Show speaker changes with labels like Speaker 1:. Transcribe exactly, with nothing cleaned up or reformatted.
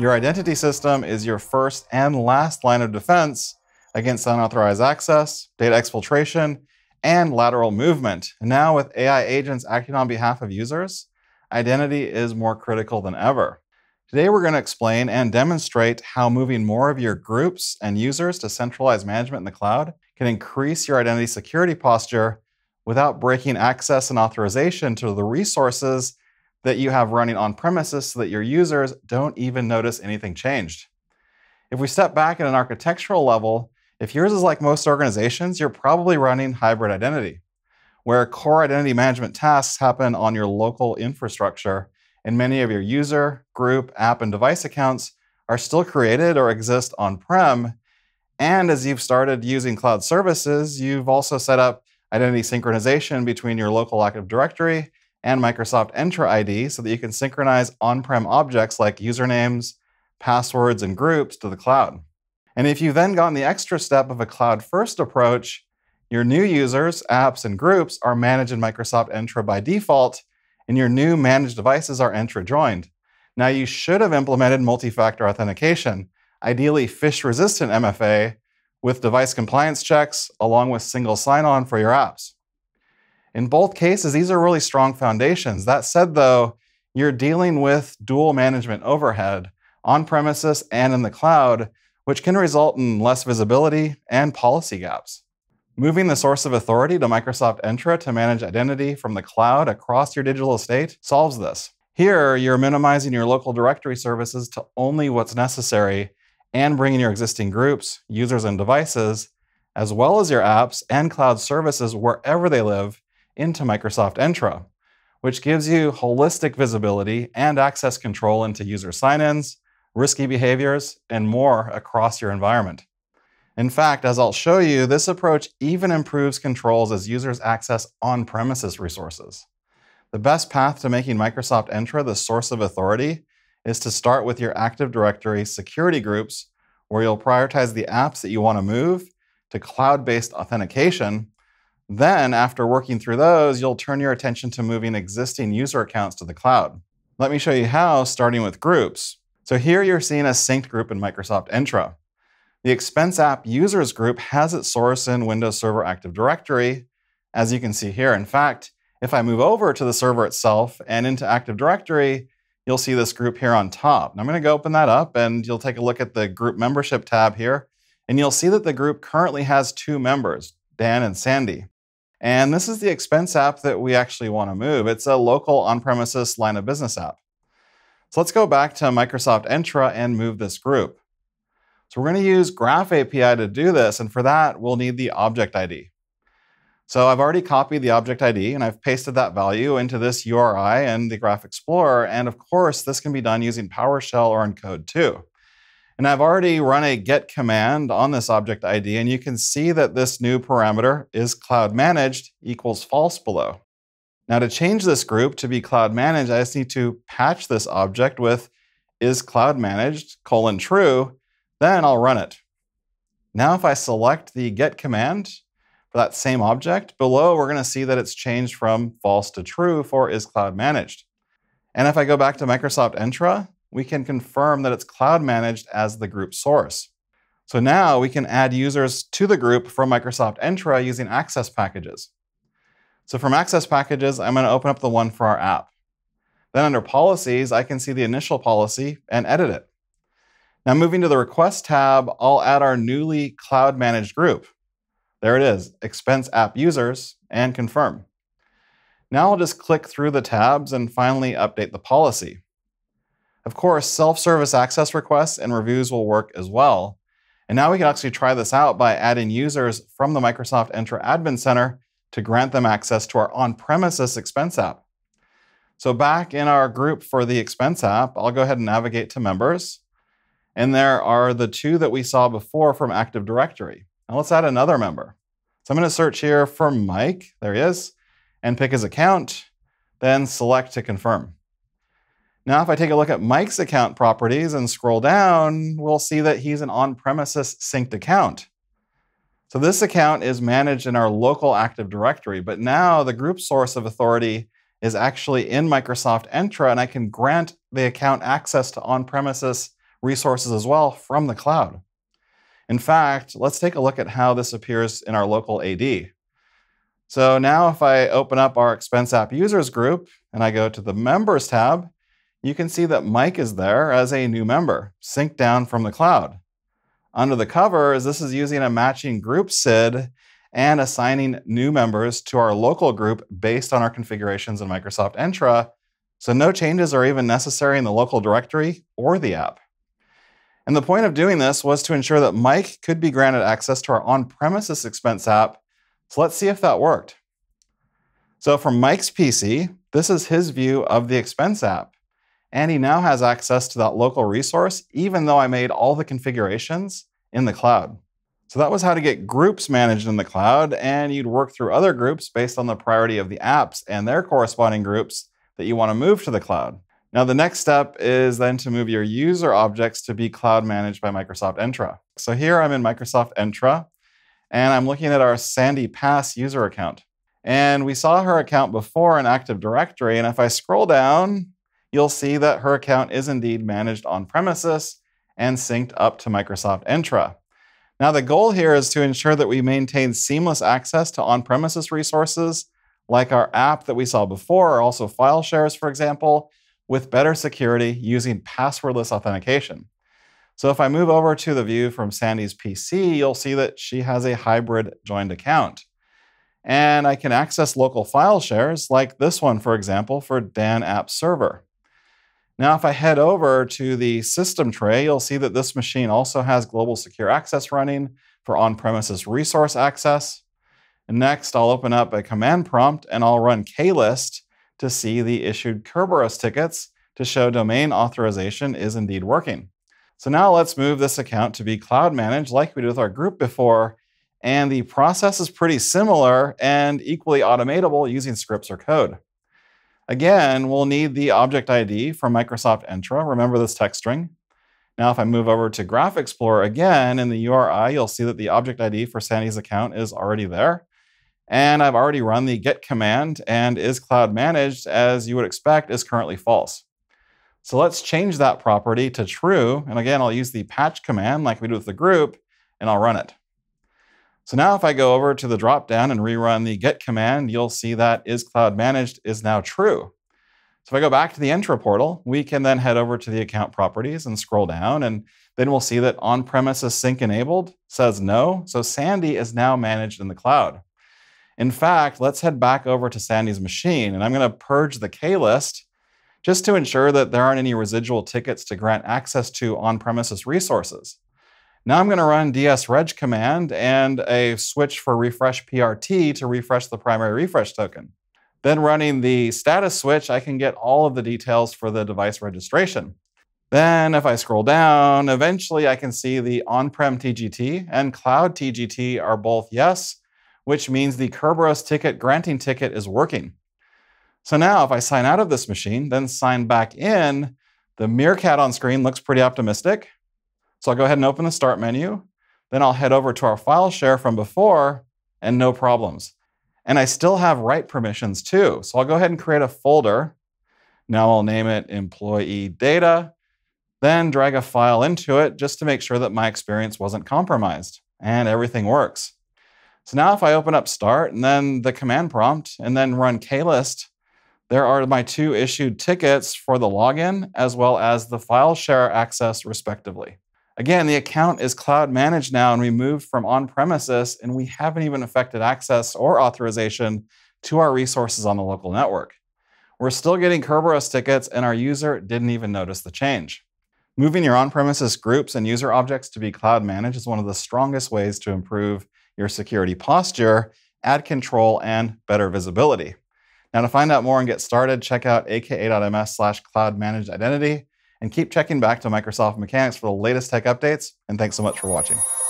Speaker 1: Your identity system is your first and last line of defense against unauthorized access, data exfiltration, and lateral movement. Now, with A I agents acting on behalf of users, identity is more critical than ever. Today, we're going to explain and demonstrate how moving more of your groups and users to centralized management in the cloud can increase your identity security posture without breaking access and authorization to the resources that you have running on premises so that your users don't even notice anything changed. If we step back at an architectural level, if yours is like most organizations, you're probably running hybrid identity, where core identity management tasks happen on your local infrastructure, and many of your user, group, app, and device accounts are still created or exist on-prem. And as you've started using cloud services, you've also set up identity synchronization between your local Active Directory and Microsoft Entra I D so that you can synchronize on-prem objects like usernames, passwords, and groups to the cloud. And if you've then gone the extra step of a cloud-first approach, your new users, apps, and groups are managed in Microsoft Entra by default, and your new managed devices are Entra joined. Now, you should have implemented multi-factor authentication, ideally phish-resistant M F A, with device compliance checks, along with single sign-on for your apps. In both cases, these are really strong foundations. That said, though, you're dealing with dual management overhead on-premises and in the cloud, which can result in less visibility and policy gaps. Moving the source of authority to Microsoft Entra to manage identity from the cloud across your digital estate solves this. Here, you're minimizing your local directory services to only what's necessary and bringing your existing groups, users, and devices, as well as your apps and cloud services wherever they live, into Microsoft Entra, which gives you holistic visibility and access control into user sign-ins, risky behaviors, and more across your environment. In fact, as I'll show you, this approach even improves controls as users access on-premises resources. The best path to making Microsoft Entra the source of authority is to start with your Active Directory security groups, where you'll prioritize the apps that you want to move to cloud-based authentication. Then, after working through those, you'll turn your attention to moving existing user accounts to the cloud. Let me show you how, starting with groups. So here you're seeing a synced group in Microsoft Entra. The Expense App Users group has its source in Windows Server Active Directory, as you can see here. In fact, if I move over to the server itself and into Active Directory, you'll see this group here on top. And I'm going to go open that up, and you'll take a look at the Group Membership tab here, and you'll see that the group currently has two members, Dan and Sandy. And this is the Expense App that we actually want to move. It's a local on-premises line of business app. So let's go back to Microsoft Entra and move this group. So we're going to use Graph A P I to do this, and for that, we'll need the object I D. So I've already copied the object I D, and I've pasted that value into this U R I and the Graph Explorer, and of course, this can be done using PowerShell or in code too. And I've already run a get command on this object I D, and you can see that this new parameter is cloud managed equals false below. Now, to change this group to be cloud managed, I just need to patch this object with is cloud managed colon true. Then I'll run it. Now, if I select the get command for that same object, below we're going to see that it's changed from false to true for is cloud managed. And if I go back to Microsoft Entra, we can confirm that it's cloud managed as the group source. So now we can add users to the group from Microsoft Entra using access packages. So from access packages, I'm going to open up the one for our app. Then under policies, I can see the initial policy and edit it. Now, moving to the Request tab, I'll add our newly cloud-managed group. There it is, Expense App Users, and confirm. Now I'll just click through the tabs and finally update the policy. Of course, self-service access requests and reviews will work as well. And now we can actually try this out by adding users from the Microsoft Entra Admin Center to grant them access to our on-premises Expense App. So back in our group for the Expense App, I'll go ahead and navigate to Members. And there are the two that we saw before from Active Directory. Now let's add another member. So I'm going to search here for Mike, there he is, and pick his account, then select to confirm. Now if I take a look at Mike's account properties and scroll down, we'll see that he's an on-premises synced account. So this account is managed in our local Active Directory, but now the group source of authority is actually in Microsoft Entra, and I can grant the account access to on-premises resources as well from the cloud. In fact, let's take a look at how this appears in our local A D. So now if I open up our Expense App Users group and I go to the Members tab, you can see that Mike is there as a new member, synced down from the cloud. Under the covers, this is using a matching group S I D and assigning new members to our local group based on our configurations in Microsoft Entra, so no changes are even necessary in the local directory or the app. And the point of doing this was to ensure that Mike could be granted access to our on-premises expense app. So let's see if that worked. So from Mike's P C, this is his view of the expense app. And he now has access to that local resource, even though I made all the configurations in the cloud. So that was how to get groups managed in the cloud, and you'd work through other groups based on the priority of the apps and their corresponding groups that you want to move to the cloud. Now, the next step is then to move your user objects to be cloud managed by Microsoft Entra. So here I'm in Microsoft Entra, and I'm looking at our Sandy Pass user account. And we saw her account before in Active Directory, and if I scroll down, you'll see that her account is indeed managed on premises and synced up to Microsoft Entra. Now, the goal here is to ensure that we maintain seamless access to on-premises resources like our app that we saw before, or also file shares, for example, with better security using passwordless authentication. So if I move over to the view from Sandy's P C, you'll see that she has a hybrid joined account. And I can access local file shares like this one, for example, for Dan App Server. Now, if I head over to the system tray, you'll see that this machine also has global secure access running for on-premises resource access. And next, I'll open up a command prompt and I'll run klist to see the issued Kerberos tickets to show domain authorization is indeed working. So now let's move this account to be cloud managed like we did with our group before. And the process is pretty similar and equally automatable using scripts or code. Again, we'll need the object I D from Microsoft Entra. Remember this text string. Now, if I move over to Graph Explorer again, in the U R I, you'll see that the object I D for Sandy's account is already there. And I've already run the get command, and is cloud managed, as you would expect, is currently false. So let's change that property to true. And again, I'll use the patch command like we did with the group, and I'll run it. So now if I go over to the dropdown and rerun the get command, you'll see that is cloud managed is now true. So if I go back to the Entra portal, we can then head over to the account properties and scroll down, and then we'll see that on-premises sync enabled says no. So Sandy is now managed in the cloud. In fact, let's head back over to Sandy's machine, and I'm going to purge the klist just to ensure that there aren't any residual tickets to grant access to on-premises resources. Now I'm going to run dsreg command and a switch for refresh P R T to refresh the primary refresh token. Then running the status switch, I can get all of the details for the device registration. Then if I scroll down, eventually I can see the on-prem T G T and cloud T G T are both yes, which means the Kerberos ticket granting ticket is working. So now if I sign out of this machine, then sign back in, the Meerkat on screen looks pretty optimistic. So I'll go ahead and open the start menu. Then I'll head over to our file share from before, and no problems. And I still have write permissions too. So I'll go ahead and create a folder. Now I'll name it employee data, then drag a file into it just to make sure that my experience wasn't compromised, and everything works. So now if I open up start and then the command prompt and then run klist, there are my two issued tickets for the login as well as the file share access respectively. Again, the account is cloud managed now, and we moved from on-premises, and we haven't even affected access or authorization to our resources on the local network. We're still getting Kerberos tickets, and our user didn't even notice the change. Moving your on-premises groups and user objects to be cloud managed is one of the strongest ways to improve your security posture, add control, and better visibility. Now, to find out more and get started, check out aka.ms slash cloud managed identity. And keep checking back to Microsoft Mechanics for the latest tech updates. And thanks so much for watching.